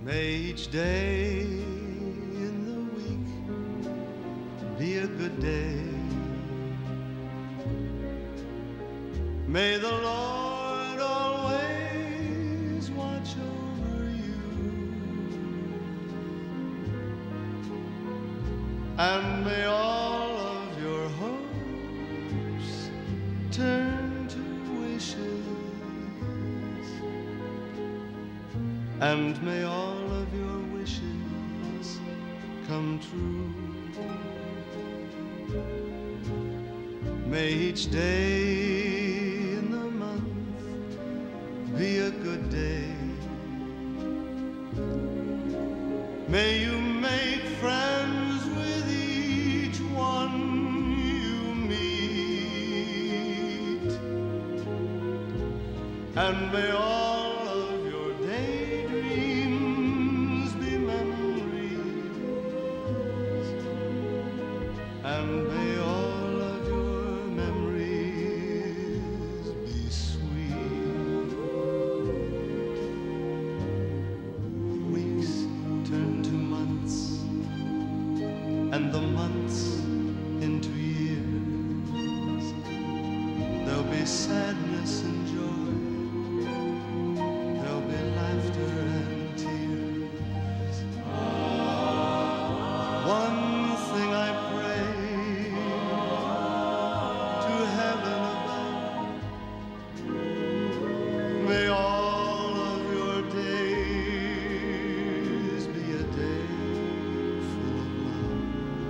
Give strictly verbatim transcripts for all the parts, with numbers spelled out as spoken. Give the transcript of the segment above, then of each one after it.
May each day in the week be a good day. May the Lord always watch over you, and may all of your hopes turn to wishes, and may all of your wishes come true. May each day in the month be a good day. May you make friends with each one you meet, and may all of your daydreams be memories, and may all of your memories be sweet. Weeks turn to months, and the months into years. There'll be sadness and joy, there'll be laughter and tears. One thing I pray to heaven above, may all of your days be a day full of love.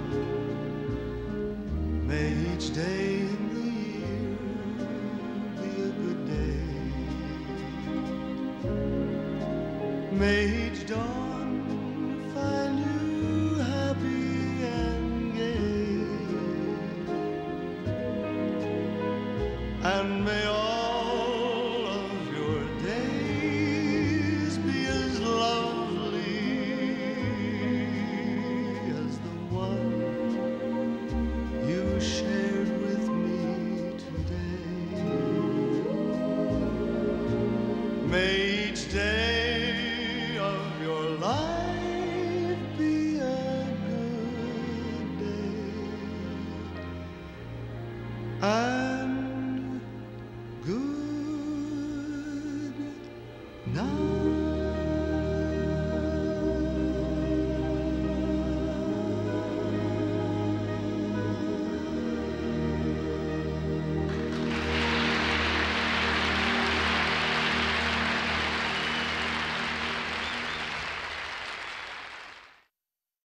May each day in the year be a good day. May each dawn